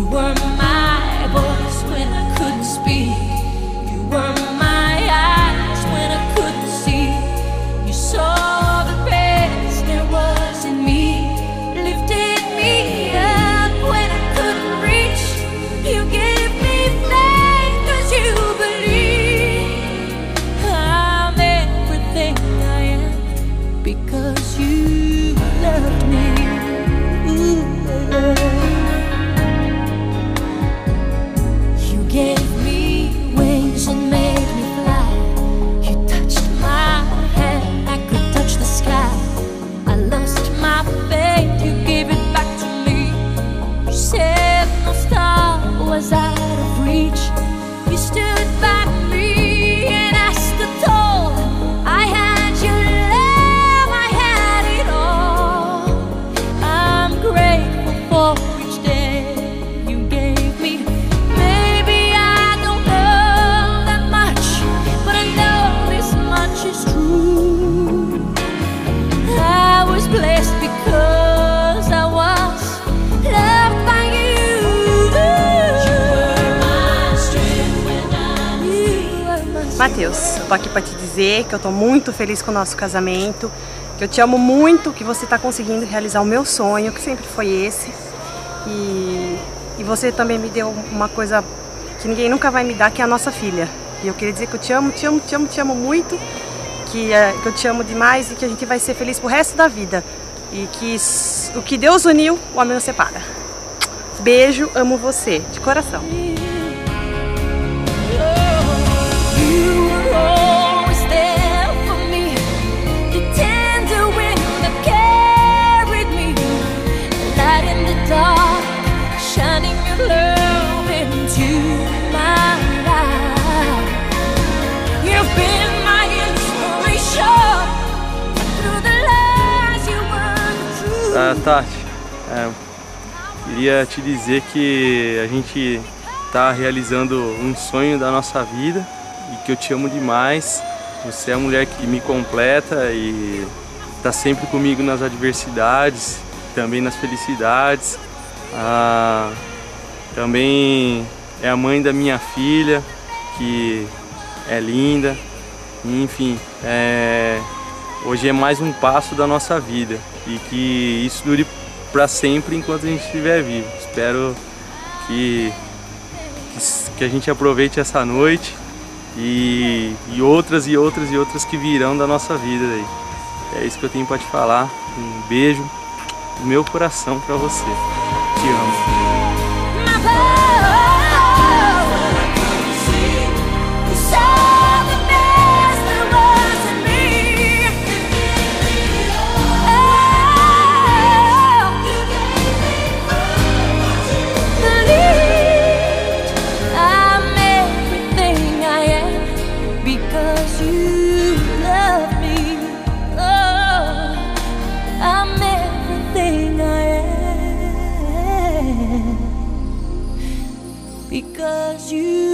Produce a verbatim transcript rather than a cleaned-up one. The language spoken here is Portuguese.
You were my voice when I couldn't speak. You were my eyes when I couldn't see. You saw the best there was in me, lifted me up when I couldn't reach. You gave me faith 'cause you believe I'm everything I am because you loved me. Ooh, you gave me wings and made me fly. You touched my hand, I could touch the sky. I lost my faith, you gave it back to me. You said no star was out of reach. You stood by me and I stood tall. I had your love, I had it all. I'm grateful for each day you gave me. Maybe I don't know that much, but I know this much is true. I was blessed because I was loved by you. Matheus, eu tô aqui pra te dizer que eu tô muito feliz com o nosso casamento, que eu te amo muito, que você tá conseguindo realizar o meu sonho, que sempre foi esse. E, e você também me deu uma coisa que ninguém nunca vai me dar, que é a nossa filha. E eu queria dizer que eu te amo, te amo, te amo, te amo muito, que, é, que eu te amo demais e que a gente vai ser feliz pro resto da vida. E que o que Deus uniu, o homem não separa. Beijo, amo você, de coração. Shining your love into my life. You've been my inspiration through the lies you weren't true. Ah, Tati, é, queria te dizer que a gente tá realizando um sonho da nossa vida e que eu te amo demais. Você é a mulher que me completa e tá sempre comigo nas adversidades, também nas felicidades. Ah, também é a mãe da minha filha, que é linda. Enfim, é, hoje é mais um passo da nossa vida e que isso dure para sempre enquanto a gente estiver vivo. Espero que, que, que a gente aproveite essa noite e, e outras e outras e outras que virão da nossa vida aí. É isso que eu tenho para te falar. Um beijo no meu coração para você. Te amo. Because you